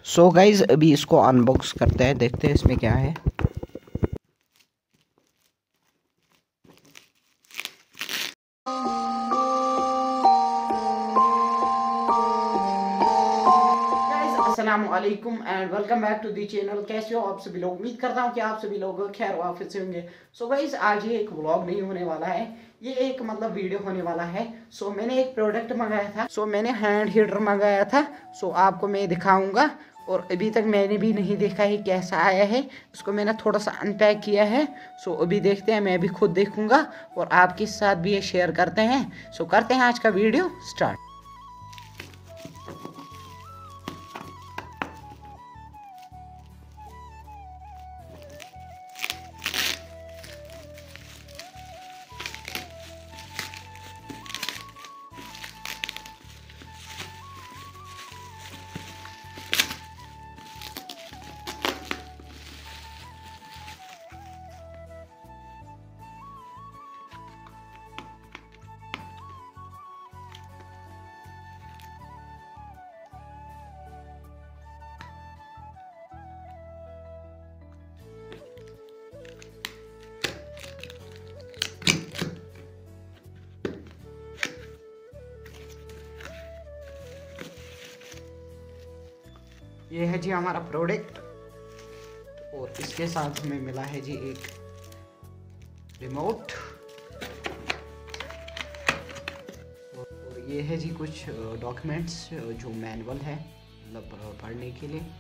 So guys अभी इसको unbox करते हैं, देखते हैं इसमें क्या है। अस्सलामुअलैकुम and welcome back to the channel. कैसे हो आप सभी लोग? उम्मीद करता हूँ कि आप सभी लोग खैर वाफियत से होंगे। सो गाइज आज ये एक व्लॉग नहीं होने वाला है, ये एक मतलब वीडियो होने वाला है। सो मैंने एक प्रोडक्ट मंगाया था, सो मैंने हैंड हीटर मंगाया था। सो आपको मैं दिखाऊंगा और अभी तक मैंने भी नहीं देखा है कैसा आया है। इसको मैंने थोड़ा सा अनपैक किया है। सो अभी देखते हैं, मैं भी खुद देखूंगा और आपके साथ भी ये शेयर करते हैं। सो करते हैं आज का वीडियो स्टार्ट। ये है जी हमारा प्रोडक्ट और इसके साथ हमें मिला है जी एक रिमोट और ये है जी कुछ डॉक्यूमेंट्स जो मैनुअल है मतलब पढ़ने के लिए।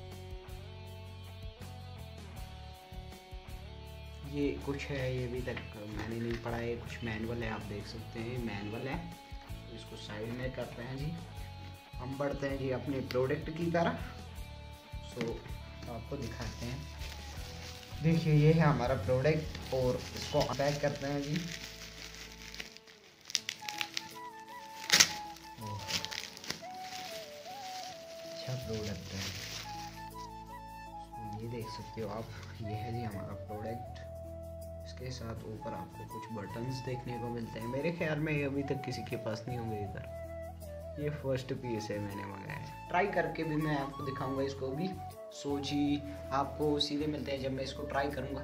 ये कुछ है, ये अभी तक मैंने नहीं पढ़ा है, कुछ मैनुअल है, आप देख सकते हैं मैनुअल है। तो इसको साइड में करते हैं जी, हम बढ़ते हैं जी अपने प्रोडक्ट की तरफ। सो आपको दिखाते हैं, देखिए ये है हमारा प्रोडक्ट और इसको पैक करते हैं जी। अच्छा प्रोडक्ट है, ये देख सकते हो आप, ये है जी हमारा प्रोडक्ट। इसके साथ ऊपर आपको कुछ बटन्स देखने को मिलते हैं, मेरे ख्याल में ये अभी तक किसी के पास नहीं होंगे इधर। ये फर्स्ट पीस है मैंने मंगाया है, ट्राई करके भी मैं आपको दिखाऊंगा इसको भी। सो जी आपको सीधे मिलते हैं जब मैं इसको ट्राई करूंगा।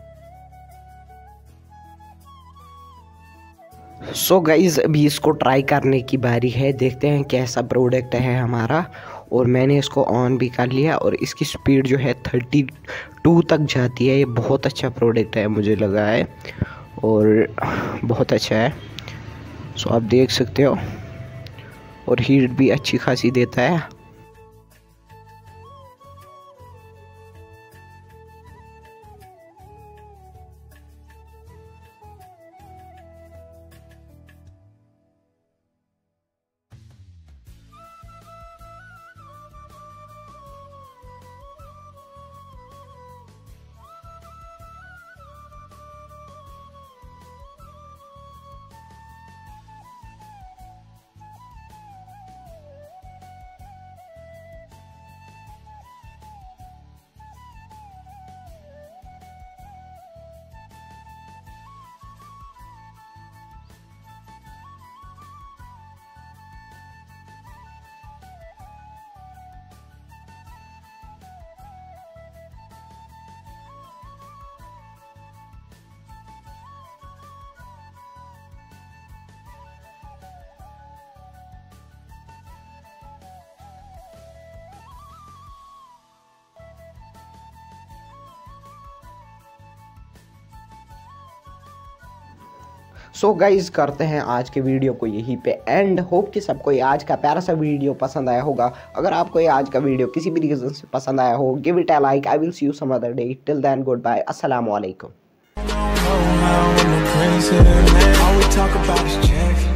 सो गाइज अभी इसको ट्राई करने की बारी है, देखते हैं कैसा प्रोडक्ट है हमारा। और मैंने इसको ऑन भी कर लिया और इसकी स्पीड जो है 32 तक जाती है। ये बहुत अच्छा प्रोडक्ट है मुझे लगा है और बहुत अच्छा है। सो आप देख सकते हो और हीट भी अच्छी खासी देता है। सो गाइज करते हैं आज के वीडियो को यहीं पे एंड। होप कि सबको ये आज का प्यारा सा वीडियो पसंद आया होगा। अगर आपको ये आज का वीडियो किसी भी रीज़न से पसंद आया हो, give it a like. I will see you some other day. Till then goodbye, अस्सलाम वालेकुम।